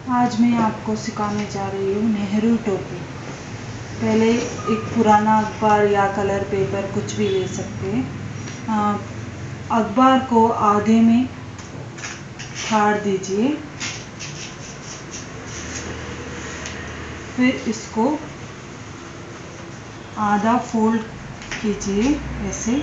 आज मैं आपको सिखाने जा रही हूँ नेहरू टोपी। पहले एक पुराना अखबार या कलर पेपर कुछ भी ले सकते हैं। अखबार को आधे में फाड़ दीजिए, फिर इसको आधा फोल्ड कीजिए ऐसे।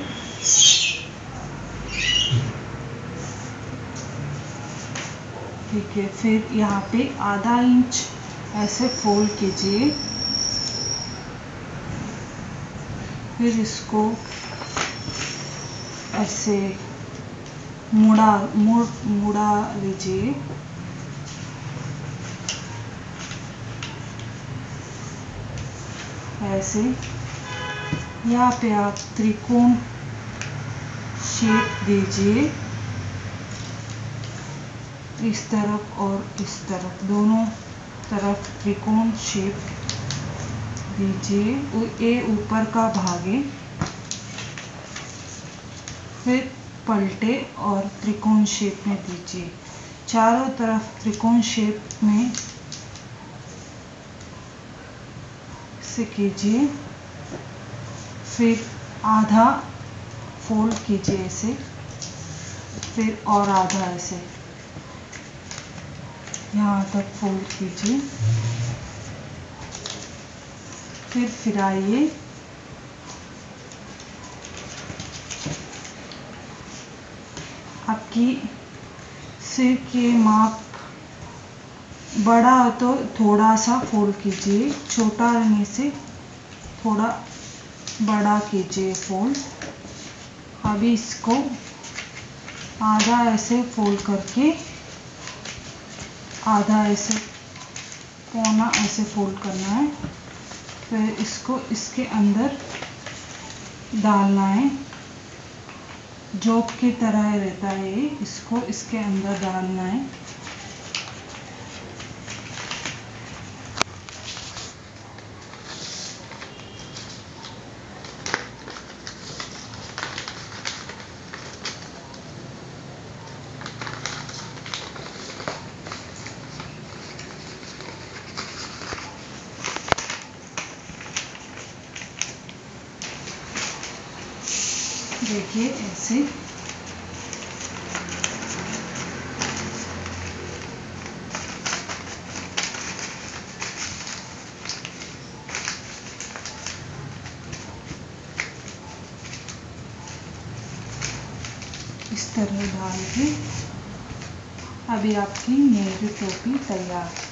ठीक है, फिर यहाँ पे आधा इंच ऐसे फोल्ड कीजिए, फिर इसको ऐसे मुड़ा लीजिए। ऐसे यहाँ पे आप त्रिकोण शेप दीजिए, इस तरफ और इस तरफ, दोनों तरफ त्रिकोण शेप दीजिए। ये ऊपर का भाग है, फिर पलटे और त्रिकोण शेप में दीजिए। चारों तरफ त्रिकोण शेप में से कीजिए, फिर आधा फोल्ड कीजिए ऐसे, फिर और आधा ऐसे यहाँ तक फोल्ड कीजिए, फिर फिराइए। आपकी सिर के माप बड़ा हो तो थोड़ा सा फोल्ड कीजिए, छोटा रहने से थोड़ा बड़ा कीजिए फोल्ड। अभी इसको आधा ऐसे फोल्ड करके आधा ऐसे पौना ऐसे फोल्ड करना है, फिर इसको इसके अंदर डालना है। जॉब की तरह रहता है ये, इसको इसके अंदर डालना है। देखिए ऐसे इस तरह डाल के अभी आपकी नेहरू टोपी तैयार।